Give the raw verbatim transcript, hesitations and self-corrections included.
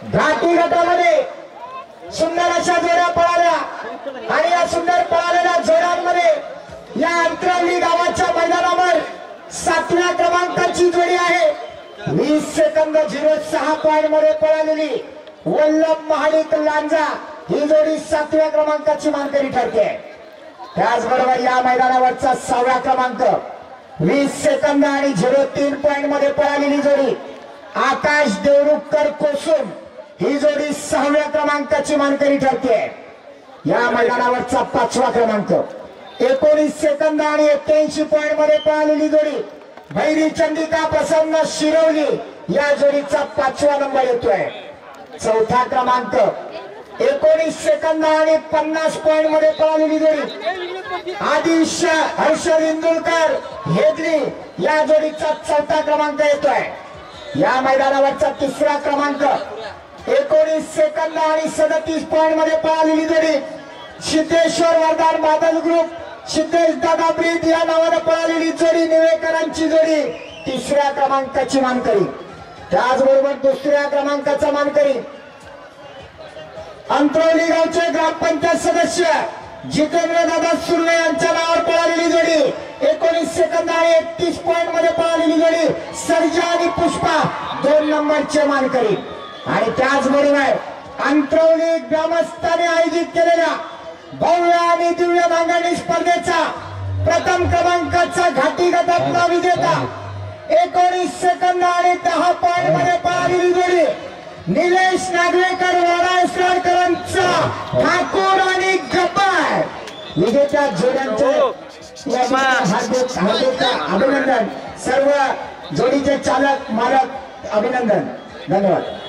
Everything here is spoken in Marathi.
घाटी गटामध्ये सुंदर अशा जोड्या पळाल्या आणि या सुंदर पळालेल्या जोड्यांमध्ये या अंतरावली गावाच्या मैदानावर सातव्या क्रमांकाची जोडी आहे. वीस सेकंद झिरो सहा पॉइंट मध्ये पळालेली वल्लभ महाडिक लांजा ही जोडी सातव्या क्रमांकाची मानकरी ठरते. त्याचबरोबर या मैदानावरचा सहाव्या क्रमांक वीस सेकंद आणि झिरो तीन पॉइंट मध्ये पळालेली जोडी आकाश देवरुखकर कोसुम ही जोडी सहाव्या क्रमांकाची मानकरी ठरते. या मैदानावरचा पाचवा क्रमांक एकोणीस सेकंद आणि एक्क्याऐंशी पॉइंट मध्ये पळालेली जोडी भैरी चंदिका प्रसन्न शिरवली या जोडीचा पाचवा नंबर येतोय. चौथा क्रमांक एकोणीस सेकंद आणि पन्नास पॉइंट मध्ये पळालेली जोडी आदिश हर्षद इंदुलकर हेदली या जोडीचा चौथा क्रमांक येतोय. या मैदानावरचा तिसरा क्रमांक एकोणीस सेकंद आणि सदतीस पॉइंट मध्ये पळालेली जोडी सिद्धेश्वर वरदान बादल ग्रुप सिद्धेश दादा ब्रीद या नावाने पळालेली जोडी निवेकरांची जोडी तिसऱ्या क्रमांकाची मानकरी. त्याचबरोबर दुसऱ्या क्रमांकाचा मानकरी अंतरवली गावचे ग्रामपंचायत सदस्य जितेंद्र दादा सुर्वे यांच्या नावावर पळालेली जोडी एकोणीस सेकंद आणि एकतीस पॉइंट मध्ये पळालेली जोडी सर्जा आणि पुष्पा दोन नंबरचे मानकरी. आणि त्याचबरोबर अंतरवली ग्रामस्थांनी आयोजित केलेल्या भव्य आणि दिव्य भांगडी स्पर्धेचा प्रथम क्रमांकाचा घाटी गटातला विजेता एकोणीस सेकंद आणि दहा पॉइंट मध्ये पळालेली जोडी निलेश नागवेकर वाडासकरांचा ठाकूर आणि गब्बर विजेत्या जोड्यांचे हार्दिक हार्दिक अभिनंदन. सर्व जोडीचे चालक मालक अभिनंदन. धन्यवाद.